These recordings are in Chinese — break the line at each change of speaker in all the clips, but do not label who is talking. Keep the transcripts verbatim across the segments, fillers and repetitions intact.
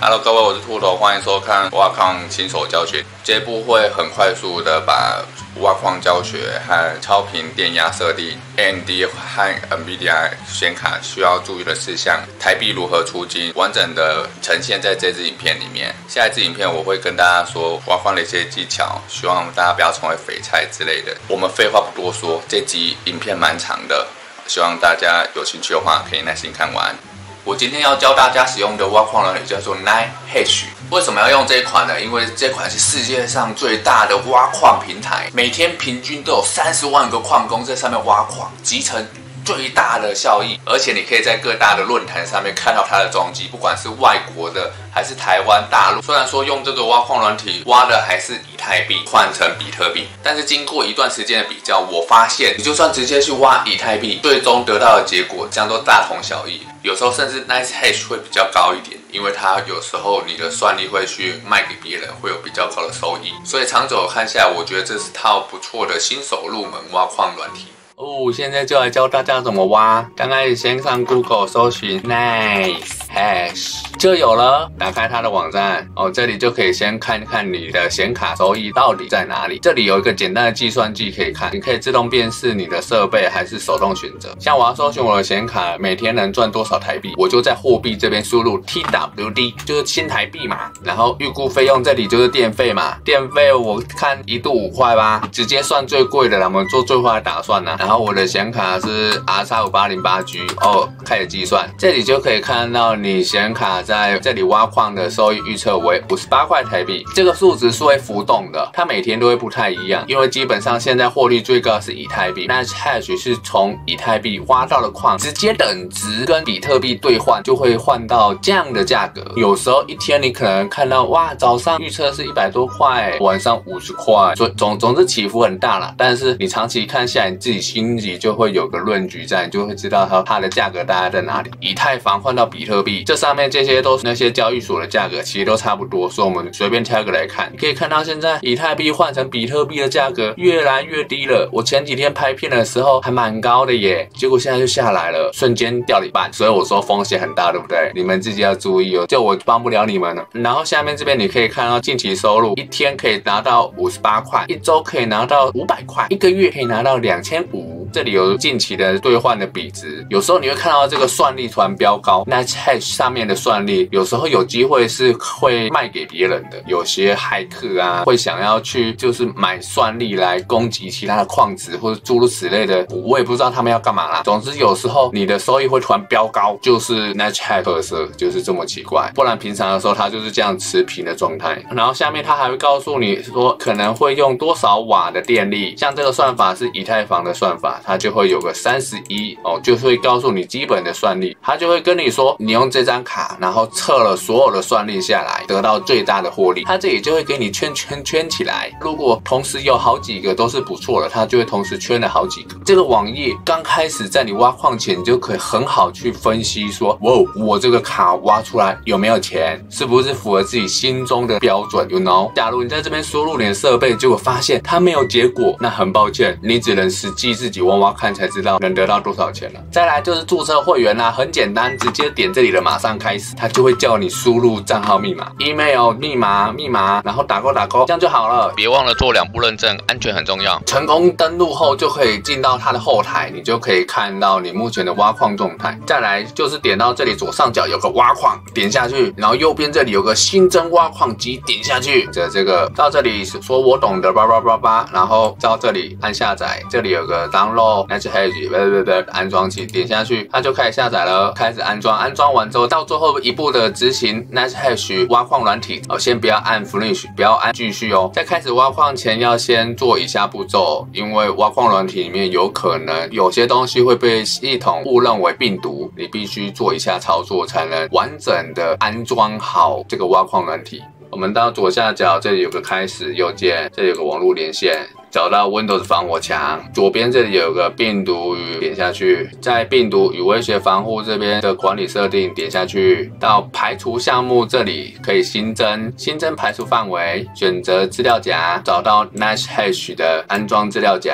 Hello， 各位，我是秃头，欢迎收看挖矿新手教学。这部会很快速的把挖矿教学和超频电压设定、A M D 和 NVIDIA 显卡需要注意的事项、台币如何出金，完整的呈现在这支影片里面。下一支影片我会跟大家说挖矿的一些技巧，希望大家不要成为废柴之类的。我们废话不多说，这集影片蛮长的，希望大家有兴趣的话可以耐心看完。我今天要教大家使用的挖矿软体叫做 Nine Hash。为什么要用这一款呢？因为这款是世界上最大的挖矿平台，每天平均都有三十万个矿工在上面挖矿，集成最大的效益。而且你可以在各大的论坛上面看到它的踪迹，不管是外国的还是台湾大陆。虽然说用这个挖矿软体挖的还是以太币换成比特币，但是经过一段时间的比较，我发现你就算直接去挖以太币，最终得到的结果这样都大同小异。有时候甚至 Nine Hash 会比较高一点，因为它有时候你的算力会去卖给别人，会有比较高的收益。所以长久看下来，我觉得这是套不错的新手入门挖矿软体。哦，现在就来教大家怎么挖。刚开始先上 Google 搜寻 Nine Hash 就有了，打开它的网站哦，这里就可以先看看你的显卡收益到底在哪里。这里有一个简单的计算器可以看，你可以自动辨识你的设备还是手动选择。像我要搜寻我的显卡每天能赚多少台币，我就在货币这边输入 T W D， 就是新台币嘛。然后预估费用这里就是电费嘛，电费我看一度五块吧，直接算最贵的啦，我们做最坏的打算啦。然后我的显卡是 R X 五八零八 G 哦，开始计算，这里就可以看到你显卡在这里挖矿的收益预测为五十八块台币，这个数值是会浮动的，它每天都会不太一样，因为基本上现在获利最高是以太币，那 Hash 是从以太币挖到的矿直接等值跟比特币兑换，就会换到这样的价格。有时候一天你可能看到哇，早上预测是一百多块，晚上五十块，所以总总之起伏很大啦。但是你长期看下来，你自己心里就会有个论据在，你就会知道它它的价格大概在哪里。以太坊换到比特币，这上面这些都是那些交易所的价格，其实都差不多，所以我们随便挑一个来看，你可以看到现在以太币换成比特币的价格越来越低了。我前几天拍片的时候还蛮高的耶，结果现在就下来了，瞬间掉了一半。所以我说风险很大，对不对？你们自己要注意哦，就我帮不了你们了。然后下面这边你可以看到近期收入，一天可以拿到五十八块，一周可以拿到五百块，一个月可以拿到两千五百。这里有近期的兑换的比值，有时候你会看到这个算力突然飙高，那 Hash 上面的算力有时候有机会是会卖给别人的，有些骇客啊会想要去就是买算力来攻击其他的矿池或者诸如此类的，我也不知道他们要干嘛啦。总之有时候你的收益会突然飙高，就是 Nine Hash 特色就是这么奇怪，不然平常的时候它就是这样持平的状态。然后下面它还会告诉你说可能会用多少瓦的电力，像这个算法是以太坊的算法，它就会有个三十一哦，就会告诉你基本的算力，它就会跟你说你用这张卡，然后测了所有的算力下来，得到最大的获利，它这里就会给你圈圈圈起来。如果同时有好几个都是不错的，它就会同时圈了好几个。这个网页刚开始在你挖矿前，你就可以很好去分析说，哇，我这个卡挖出来有没有钱，是不是符合自己心中的标准 ，you know？ 假如你在这边输入你的设备，结果发现它没有结果，那很抱歉，你只能实际自己挖挖看才知道能得到多少钱了。再来就是注册会员啦、啊，很简单，直接点这里的马上开始，它就会叫你输入账号密码、email 密码、密码，然后打勾打勾，这样就好了。别忘了做两步认证，安全很重要。成功登录后就可以进到它的后台，你就可以看到你目前的挖矿状态。再来就是点到这里左上角有个挖矿，点下去，然后右边这里有个新增挖矿机，点下去。这这个到这里说我懂得叭叭叭叭，然后到这里按下载，这里有个 download Nine Hash 不不不安装器，点下去它就开始下载了，开始安装。安装完之后到最后一步的执行 Nine Hash 挖矿软体哦，先不要按 finish， 不要按继续哦。在开始挖矿前要先做以下步骤，因为挖矿软体里面有可能有些东西会被系统误认为病毒，你必须做以下操作才能完整的安装好这个挖矿软体。我们到左下角这里有个开始右键，这里有个网络连线，找到 Windows 防火墙，左边这里有个病毒与，点下去，在病毒与威胁防护这边的管理设定点下去，到排除项目这里可以新增，新增排除范围，选择资料夹，找到 Nine Hash 的安装资料夹。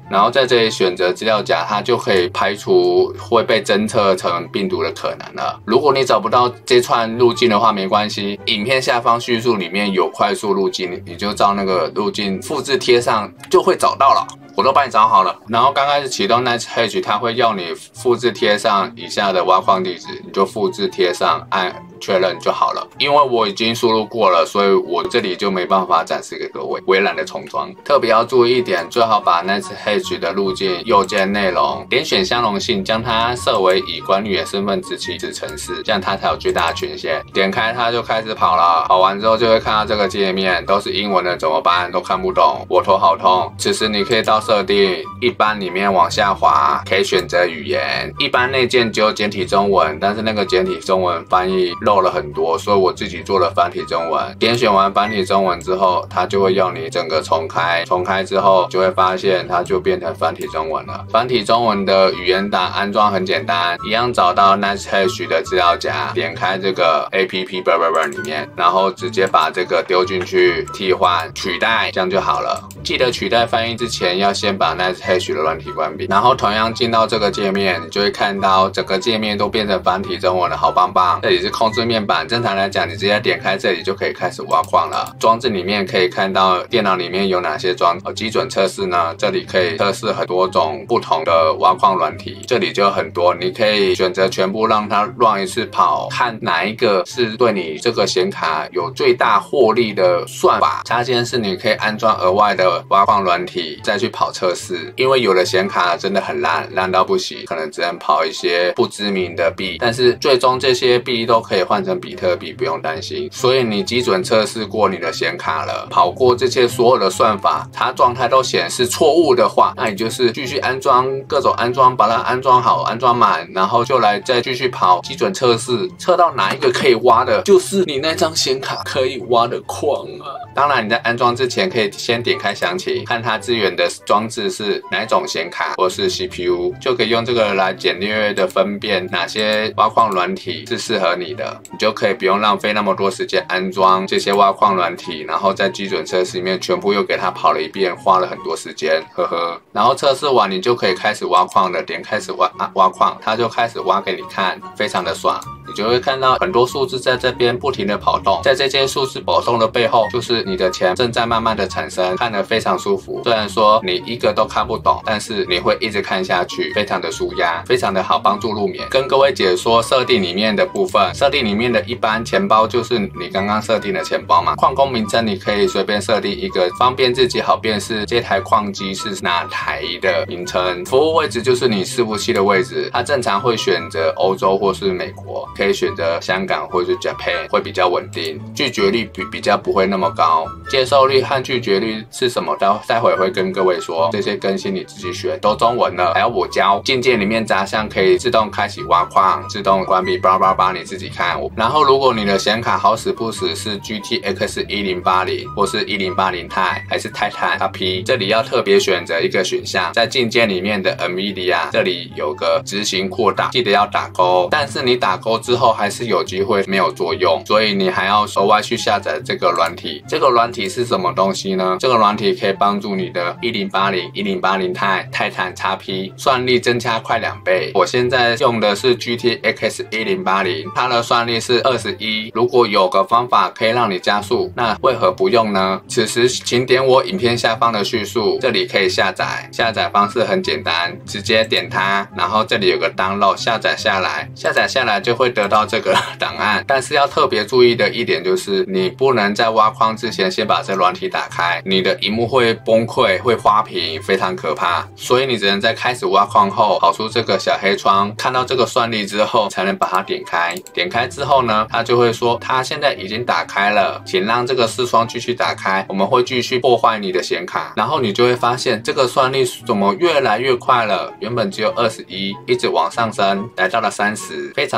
然后在这里选择资料夹，它就可以排除会被侦测成病毒的可能了。如果你找不到这串路径的话，没关系，影片下方叙述里面有快速路径，你就照那个路径复制贴上就会找到了。我都帮你找好了，然后刚开始启动 NiceHash， 它会要你复制贴上以下的挖矿地址，你就复制贴上，按确认就好了。因为我已经输入过了，所以我这里就没办法展示给各位，我也懒得重装。特别要注意一点，最好把 NiceHash 的路径右键内容点选相容性，将它设为以管理员身份之其子程式，这样它才有最大的权限。点开它就开始跑了，跑完之后就会看到这个界面，都是英文的，怎么办？都看不懂，我头好痛。此时你可以到设定一般里面往下滑，可以选择语言。一般内建只有简体中文，但是那个简体中文翻译漏了很多，所以我自己做了繁体中文。点选完繁体中文之后，它就会要你整个重开。重开之后就会发现它就变成繁体中文了。繁体中文的语言档安装很简单，一样找到 NiceHash 的资料夹，点开这个 A P P 里面，然后直接把这个丢进去替换取代，这样就好了。记得取代翻译之前要先把 NiceHash 的软体关闭，然后同样进到这个界面，你就会看到整个界面都变成繁体中文了，好棒棒！这里是控制面板，正常来讲，你直接点开这里就可以开始挖矿了。装置里面可以看到电脑里面有哪些装哦，基准测试呢？这里可以测试很多种不同的挖矿软体，这里就有很多，你可以选择全部让它 run 一次跑，看哪一个是对你这个显卡有最大获利的算法。插件是你可以安装额外的挖矿软体再去跑测试，因为有的显卡真的很烂，烂到不行，可能只能跑一些不知名的币，但是最终这些币都可以换成比特币，不用担心。所以你基准测试过你的显卡了，跑过这些所有的算法，它状态都显示错误的话，那你就是继续安装各种安装，把它安装好，安装满，然后就来再继续跑基准测试，测到哪一个可以挖的，就是你那张显卡可以挖的矿啊。当然你在安装之前可以先点开详情，看它支援的装置是哪种显卡或是 C P U， 就可以用这个来简略的分辨哪些挖矿软体是适合你的，你就可以不用浪费那么多时间安装这些挖矿软体，然后在基准测试里面全部又给它跑了一遍，花了很多时间，呵呵。然后测试完你就可以开始挖矿了，点开始挖、啊、挖矿，它就开始挖给你看，非常的爽。你就会看到很多数字在这边不停的跑动，在这些数字跑动的背后，就是你的钱正在慢慢的产生，看得非常舒服。虽然说你一个都看不懂，但是你会一直看下去，非常的舒压，非常的好，帮助入眠。跟各位解说设定里面的部分，设定里面的一般钱包就是你刚刚设定的钱包嘛。矿工名称你可以随便设定一个，方便自己好辨识这台矿机是哪台的名称。服务位置就是你伺服器的位置，它正常会选择欧洲或是美国，可以选择香港或是 Japan， 会比较稳定，拒绝率比比较不会那么高。接受率和拒绝率是什么？待待会会跟各位说，这些更新你自己选，都中文了，还要我教。境界里面杂项可以自动开启挖矿，自动关闭，叭叭叭，你自己看。然后如果你的显卡好死不死是 G T X 一零八零 或是一零八零 Ti 还是 Titan X P， 这里要特别选择一个选项，在境界里面的 NVIDIA 这里有个执行扩大，记得要打勾。但是你打勾之后还是有机会没有作用，所以你还要额外去下载这个软体。这个软体是什么东西呢？这个软体可以帮助你的一零八零、一零八零 Ti、泰坦 X P 算力增加快两倍。我现在用的是 G T X 一零八零，它的算力是二十一。如果有个方法可以让你加速，那为何不用呢？此时请点我影片下方的叙述，这里可以下载。下载方式很简单，直接点它，然后这里有个 download 下载下来，下载下来就会得到这个档案。但是要特别注意的一点就是，你不能在挖矿之前先把这软体打开，你的萤幕会崩溃，会花屏，非常可怕。所以你只能在开始挖矿后跑出这个小黑窗，看到这个算力之后才能把它点开。点开之后呢，它就会说它现在已经打开了，请让这个视窗继续打开，我们会继续破坏你的显卡。然后你就会发现这个算力怎么越来越快了，原本只有二十一，一直往上升，来到了三十，非常的快速。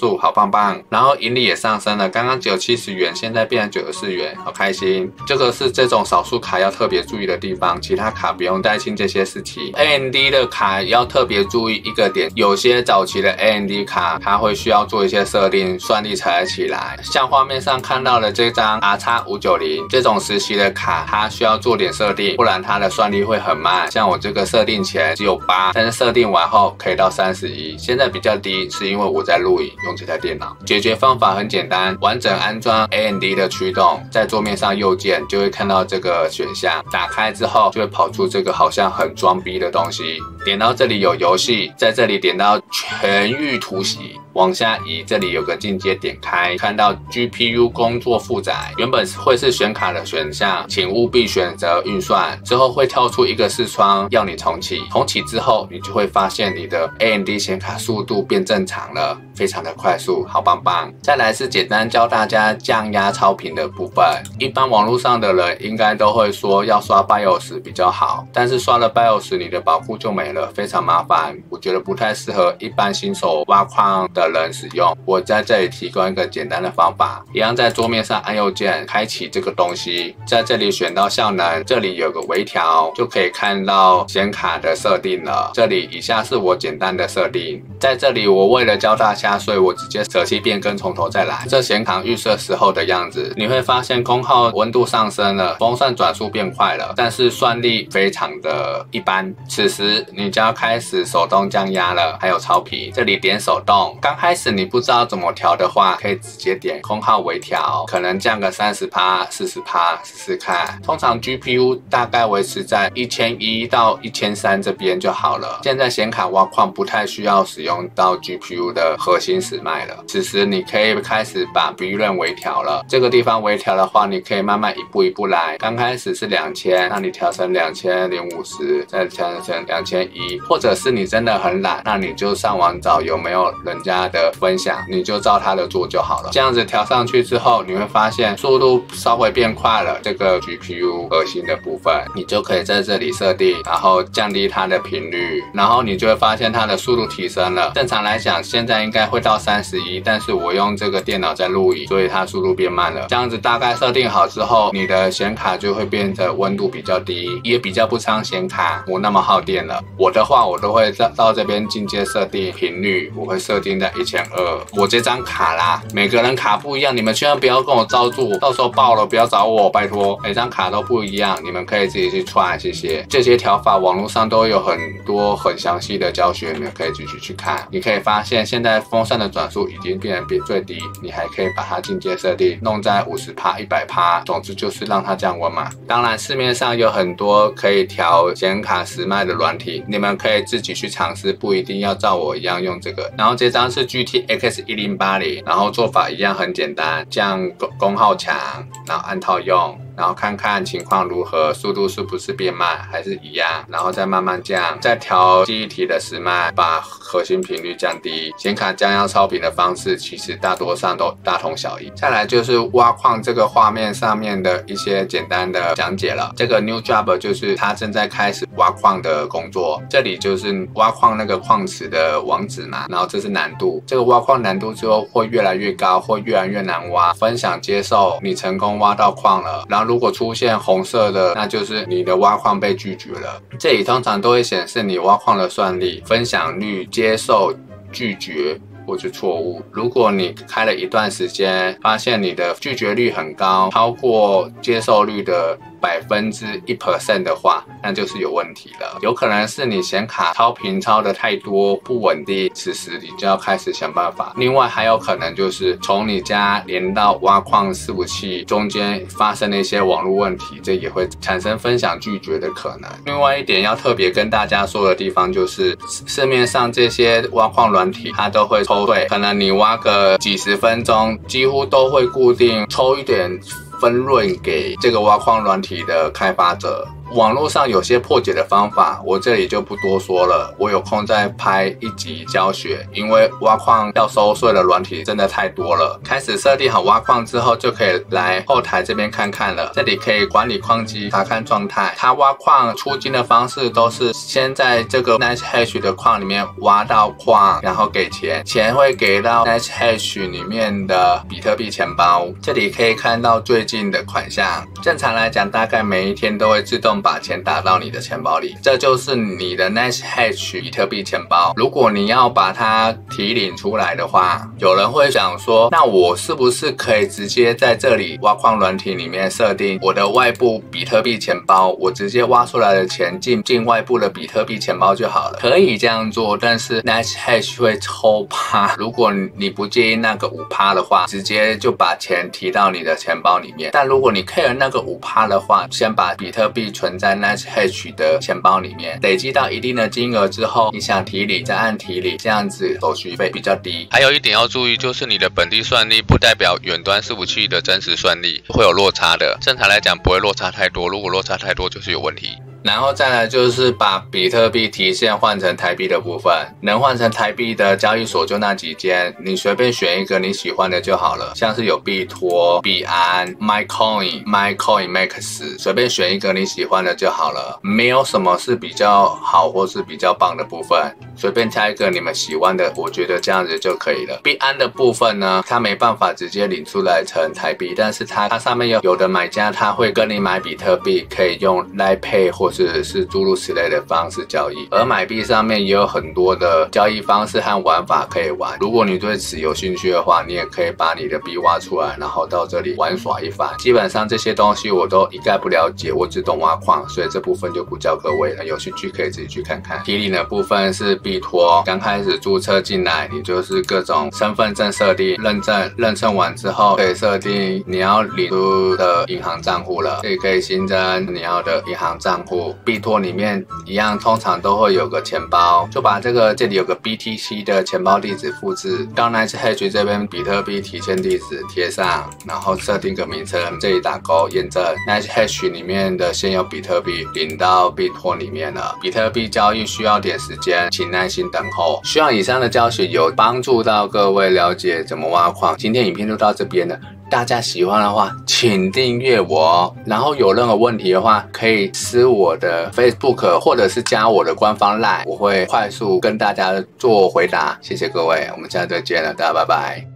速，好棒棒。然后盈利也上升了，刚刚只有七十元，现在变成九十四元，好开心。这个是这种少数卡要特别注意的地方，其他卡不用担心这些事情。A M D 的卡要特别注意一个点，有些早期的 A M D 卡它会需要做一些设定，算力才会起来。像画面上看到的这张 R X 五九零 这种时期的卡，它需要做点设定，不然它的算力会很慢。像我这个设定前只有八，但是设定完后可以到三十一，现在比较低，是因为我在录影用这台电脑。解决方法很简单，完整安装 A M D 的驱动，在桌面上右键就会看到这个选项，打开之后就会跑出这个好像很装逼的东西。点到这里有游戏，在这里点到全域突袭，往下移，这里有个进阶，点开看到 G P U 工作负载，原本会是选卡的选项，请务必选择运算，之后会跳出一个视窗要你重启，重启之后你就会发现你的 A M D 显卡速度变正常了，非常的快速，好棒棒。再来是简单教大家降压超频的部分，一般网络上的人应该都会说要刷 BIOS 比较好，但是刷了 BIOS 你的保护就没了，非常麻烦，我觉得不太适合一般新手挖矿的人使用。我在这里提供一个简单的方法，一样在桌面上按右键开启这个东西，在这里选到效能，这里有个微调，就可以看到显卡的设定了。这里以下是我简单的设定，在这里我为了教大家，所以我直接舍弃变更，从头再来。这显卡预设时候的样子，你会发现功耗温度上升了，风扇转速变快了，但是算力非常的一般。此时你就要开始手动降压了，还有超频，这里点手动。刚开始你不知道怎么调的话，可以直接点功耗微调，可能降个 百分之三十、百分之四十 试试看。通常 G P U 大概维持在一千一到一千三这边就好了。现在显卡挖矿不太需要使用到 G P U 的核心时脉了，此时你可以开始把 B 润微调了。这个地方微调的话，你可以慢慢一步一步来。刚开始是两千，那你调成两千零五十，再调成两千一，或者是你真的很懒，那你就上网找有没有人家的分享，你就照他的做就好了。这样子调上去之后，你会发现速度稍微变快了，这个 G P U 核心的部分，你就可以在这里设定，然后降低它的频率，然后你就会发现它的速度提升了。正常来讲，现在应该会到三十一，但是我用这个电脑在录影，所以它速度变慢了。这样子大概设定好之后，你的显卡就会变得温度比较低，也比较不伤显卡不那么耗电了。我的话，我都会到这边进阶设定频率，我会设定在一千二。我这张卡啦，每个人卡不一样，你们千万不要跟我照做，到时候爆了不要找我，拜托。每张卡都不一样，你们可以自己去串，谢谢。这些调法网络上都有很多很详细的教学，你们可以继续去看。你可以发现现在风扇的转速已经变成最低，你还可以把它进阶设定弄在 百分之五十、一百趴，总之就是让它降温嘛。当然市面上有很多可以调显卡时脉的软体，你们可以自己去尝试，不一定要照我一样用这个。然后这张是 G T X 一零八零，然后做法一样很简单，降功耗强，然后按套用，然后看看情况如何，速度是不是变慢还是一样，然后再慢慢降，再调记忆体的时脉，把核心频率降低。显卡降压超频的方式其实大多上都大同小异。再来就是挖矿这个画面上面的一些简单的讲解了。这个 New Job 就是他正在开始挖矿的工作，这里就是挖矿那个矿池的网址嘛，然后这是难度，这个挖矿难度之后会越来越高，会越来越难挖。分享接受，你成功挖到矿了，然后如果出现红色的，那就是你的挖矿被拒绝了。这里通常都会显示你挖矿的算力、分享率、接受、拒绝或是错误。如果你开了一段时间，发现你的拒绝率很高，超过接受率的百分之一 percent 的话，那就是有问题了。有可能是你显卡超频超的太多，不稳定，此时你就要开始想办法。另外还有可能就是从你家连到挖矿伺服器中间发生了一些网络问题，这也会产生分享拒绝的可能。另外一点要特别跟大家说的地方就是，市面上这些挖矿软体它都会抽费，可能你挖个几十分钟，几乎都会固定抽一点分润给这个挖矿软体的开发者。 网络上有些破解的方法，我这里就不多说了，我有空再拍一集教学，因为挖矿要收税的软体真的太多了。开始设定好挖矿之后，就可以来后台这边看看了，这里可以管理矿机，查看状态。它挖矿出金的方式都是先在这个 NiceHash 的矿里面挖到矿，然后给钱，钱会给到 NiceHash 里面的比特币钱包。这里可以看到最近的款项，正常来讲大概每一天都会自动把钱打到你的钱包里，这就是你的 NiceHash 比特币钱包。如果你要把它提领出来的话，有人会想说，那我是不是可以直接在这里挖矿软体里面设定我的外部比特币钱包，我直接挖出来的钱进进外部的比特币钱包就好了？可以这样做，但是 NiceHash 会抽趴，如果你不介意那个 百分之五 的话，直接就把钱提到你的钱包里面。但如果你 care 那个 百分之五 的话，先把比特币存在 NiceHash 的钱包里面，累积到一定的金额之后，你想提领再按提领，这样子手续费比较低。
还有一点要注意，就是你的本地算力不代表远端伺服器的真实算力，会有落差的。正常来讲不会落差太多，如果落差太多就是有问题。
然后再来就是把比特币提现换成台币的部分，能换成台币的交易所就那几间，你随便选一个你喜欢的就好了，像是有币托、币安、MyCoin、MyCoinMax， 随便选一个你喜欢的就好了，没有什么是比较好或是比较棒的部分，随便挑一个你们喜欢的，我觉得这样子就可以了。币安的部分呢，它没办法直接领出来成台币，但是它它上面有有的买家他会跟你买比特币，可以用 Line Pay 或是是诸如此类的方式交易，而买币上面也有很多的交易方式和玩法可以玩。如果你对此有兴趣的话，你也可以把你的币挖出来，然后到这里玩耍一番。基本上这些东西我都一概不了解，我只懂挖矿，所以这部分就不教各位了。有兴趣可以自己去看看。提领的部分是币托，刚开始注册进来，你就是各种身份证设定、认证，认证完之后可以设定你要领出的银行账户了，这里可以新增你要的银行账户。币托里面一样，通常都会有个钱包，就把这个这里有个 B T C 的钱包地址复制到 NiceHash 这边比特币提现地址贴上，然后设定个名称，这里打勾验证 NiceHash 里面的现有比特币领到币托里面了。比特币交易需要点时间，请耐心等候。希望以上的教学有帮助到各位了解怎么挖矿。今天影片就到这边了。大家喜欢的话，请订阅我哦。然后有任何问题的话，可以私我的 Facebook 或者是加我的官方 LINE， 我会快速跟大家做回答。谢谢各位，我们下次再见了，大家拜拜。